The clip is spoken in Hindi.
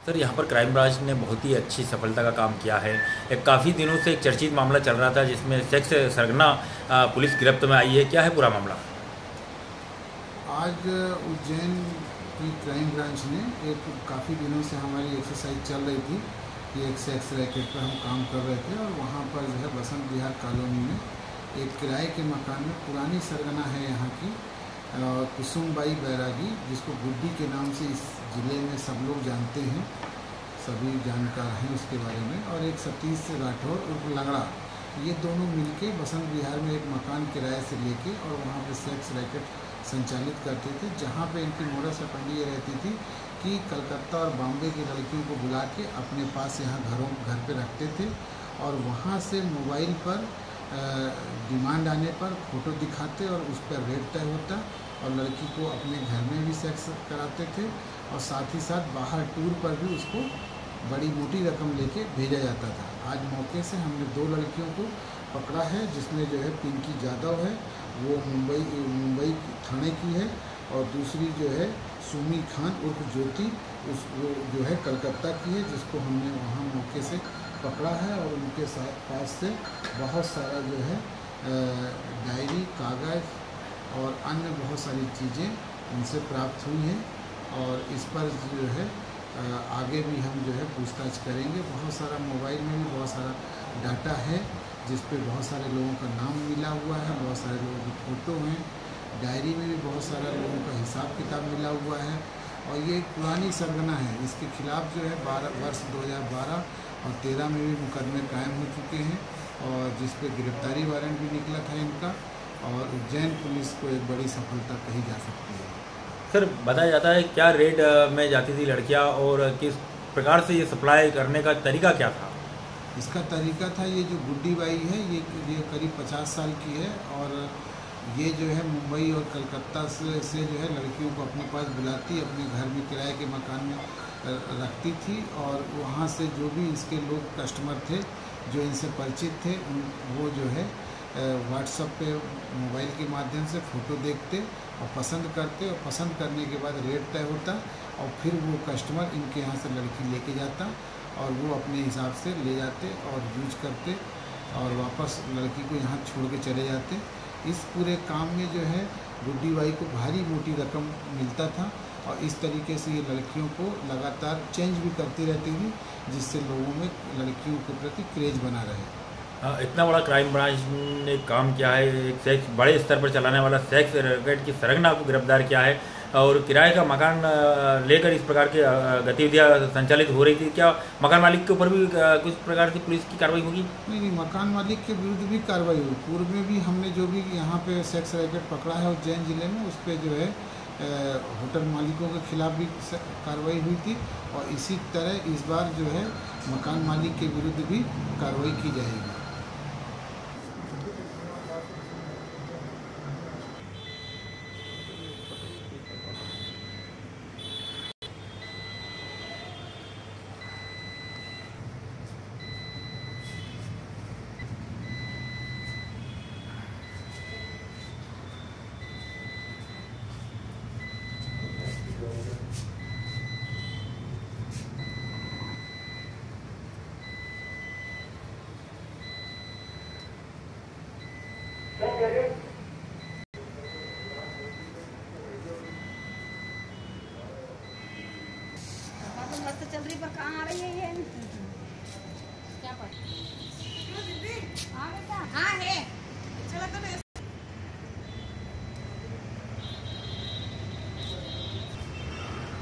सर यहाँ पर क्राइम ब्रांच ने बहुत ही अच्छी सफलता का काम किया है। काफ़ी दिनों से एक चर्चित मामला चल रहा था जिसमें सेक्स सरगना पुलिस गिरफ्त में आई है। क्या है पूरा मामला? आज उज्जैन की क्राइम ब्रांच ने एक काफ़ी दिनों से हमारी एक्सरसाइज चल रही थी कि एक सेक्स रैकेट पर हम काम कर रहे थे और वहाँ पर जो है बसंत विहार कॉलोनी में एक किराए के मकान में पुरानी सरगना है यहाँ की कुसुमबाई बैरागी, जिसको गुड्डी के नाम से इस ज़िले में सब लोग जानते हैं, सभी जानकार हैं उसके बारे में। और एक सतीश राठौर उर्फ लंगड़ा, ये दोनों मिलके बसंत विहार में एक मकान किराए से लेके और वहाँ पे सेक्स रैकेट संचालित करते थे, जहाँ पे इनकी मोडस ऑपरेंडी ये रहती थी कि कलकत्ता और बॉम्बे की लड़कियों को बुला के अपने पास यहाँ घर पे रखते थे और वहाँ से मोबाइल पर डिमांड आने पर फ़ोटो दिखाते और उस पर रेट तय होता और लड़की को अपने घर में भी सेक्स कराते थे और साथ ही साथ बाहर टूर पर भी उसको बड़ी मोटी रकम लेके भेजा जाता था। आज मौके से हमने 2 लड़कियों को पकड़ा है, जिसमें जो है पिंकी यादव है, वो मुंबई थाने की है, और दूसरी जो है सुमी खान उर्फ ज्योति, वो जो है कलकत्ता की है, जिसको हमने वहाँ मौके से पकड़ा है। और उनके पास से बहुत सारा जो है डायरी, कागज़ और अन्य बहुत सारी चीज़ें उनसे प्राप्त हुई हैं और इस पर जो है आगे भी हम जो है पूछताछ करेंगे। बहुत सारा मोबाइल में भी बहुत सारा डाटा है जिस पे बहुत सारे लोगों का नाम मिला हुआ है, बहुत सारे लोगों की फ़ोटो हैं, डायरी में भी बहुत सारा लोगों का हिसाब किताब मिला हुआ है। और ये एक पुरानी सरगना है, इसके खिलाफ जो है वर्ष 2012 और 2013 में भी मुकदमे कायम हो चुके हैं और जिस पे गिरफ्तारी वारंट भी निकला था इनका, और उज्जैन पुलिस को एक बड़ी सफलता कही जा सकती है। सर बताया जाता है क्या रेड में जाती थी लड़कियां और किस प्रकार से ये सप्लाई करने का तरीका क्या था? इसका तरीका था, ये जो गुड्डी बाई है ये करीब 50 साल की है और ये जो है मुंबई और कलकत्ता से जो है लड़कियों को अपने पास बुलाती, अपने घर में किराए के मकान में रखती थी और वहाँ से जो भी इसके लोग कस्टमर थे जो इनसे परिचित थे वो जो है व्हाट्सएप पे मोबाइल के माध्यम से फ़ोटो देखते और पसंद करते और पसंद करने के बाद रेट तय होता और फिर वो कस्टमर इनके यहाँ से लड़की लेके जाता और वो अपने हिसाब से ले जाते और यूज करते और वापस लड़की को यहाँ छोड़ के चले जाते। इस पूरे काम में जो है गुड्डी बाई को भारी मोटी रकम मिलता था और इस तरीके से ये लड़कियों को लगातार चेंज भी करती रहती थी, जिससे लोगों में लड़कियों के प्रति क्रेज बना रहे। इतना बड़ा क्राइम ब्रांच ने काम किया है, एक सेक्स बड़े स्तर पर चलाने वाला सेक्स रैकेट की सरगना को गिरफ्तार किया है और किराए का मकान लेकर इस प्रकार की गतिविधियां संचालित हो रही थी। क्या मकान मालिक के ऊपर भी कुछ प्रकार की पुलिस की कार्रवाई होगी? नहीं, मकान मालिक के विरुद्ध भी कार्रवाई हुई। पूर्व में भी हमने जो भी यहाँ पे सेक्स रैकेट पकड़ा है उज्जैन जिले में, उस पर जो है होटल मालिकों के खिलाफ भी कार्रवाई हुई थी और इसी तरह इस बार जो है मकान मालिक के विरुद्ध भी कार्रवाई की जाएगी। मस्त चल रही, पर कहाँ आ रही है ये? क्या पता? हाँ बेटा, हाँ है।